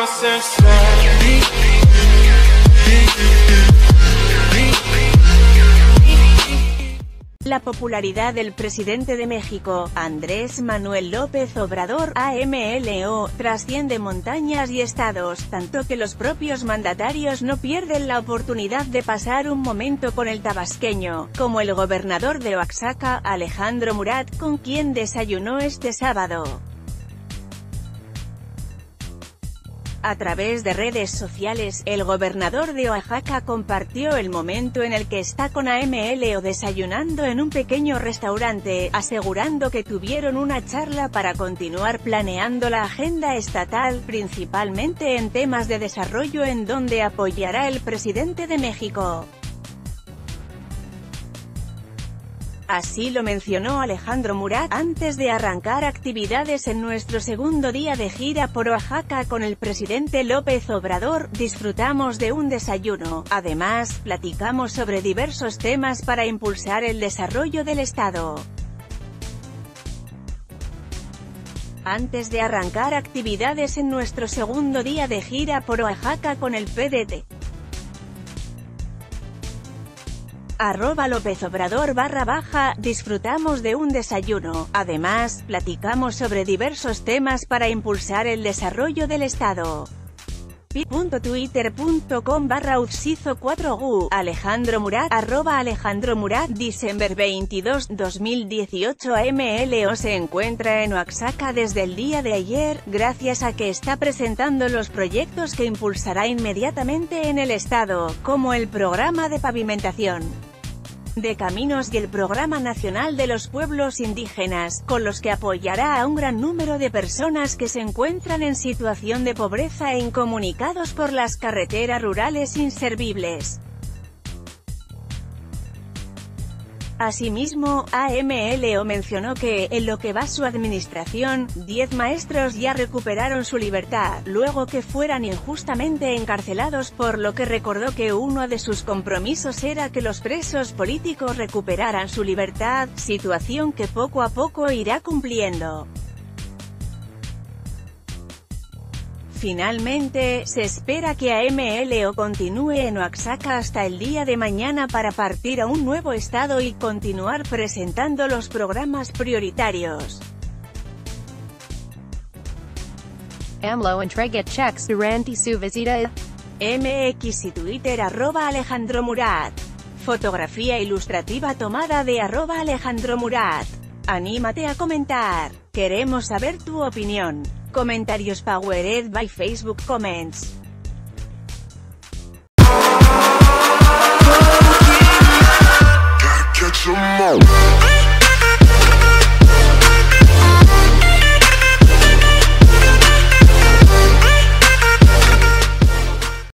La popularidad del presidente de México, Andrés Manuel López Obrador, AMLO, trasciende montañas y estados, tanto que los propios mandatarios no pierden la oportunidad de pasar un momento con el tabasqueño, como el gobernador de Oaxaca, Alejandro Murat, con quien desayunó este sábado. A través de redes sociales, el gobernador de Oaxaca compartió el momento en el que está con AMLO desayunando en un pequeño restaurante, asegurando que tuvieron una charla para continuar planeando la agenda estatal, principalmente en temas de desarrollo en donde apoyará el presidente de México. Así lo mencionó Alejandro Murat, antes de arrancar actividades en nuestro segundo día de gira por Oaxaca con el presidente López Obrador. Disfrutamos de un desayuno, además, platicamos sobre diversos temas para impulsar el desarrollo del estado. Antes de arrancar actividades en nuestro segundo día de gira por Oaxaca con el PDT. @LópezObrador _ disfrutamos de un desayuno, además, platicamos sobre diversos temas para impulsar el desarrollo del estado. pi.twitter.com/utsizo4gu, Alejandro Murat, @Alejandro Murat, Diciembre 22, 2018. AMLO se encuentra en Oaxaca desde el día de ayer, gracias a que está presentando los proyectos que impulsará inmediatamente en el estado, como el programa de pavimentación de caminos y el Programa Nacional de los Pueblos Indígenas, con los que apoyará a un gran número de personas que se encuentran en situación de pobreza e incomunicados por las carreteras rurales inservibles. Asimismo, AMLO mencionó que, en lo que va su administración, 10 maestros ya recuperaron su libertad, luego que fueran injustamente encarcelados, por lo que recordó que uno de sus compromisos era que los presos políticos recuperaran su libertad, situación que poco a poco irá cumpliendo. Finalmente, se espera que AMLO continúe en Oaxaca hasta el día de mañana para partir a un nuevo estado y continuar presentando los programas prioritarios. AMLO entrega cheques durante su visita. MX y Twitter @Alejandro Murat. Fotografía ilustrativa tomada de @Alejandro Murat. Anímate a comentar. Queremos saber tu opinión. Comentarios powered by Facebook Comments. Gotta catch 'em all.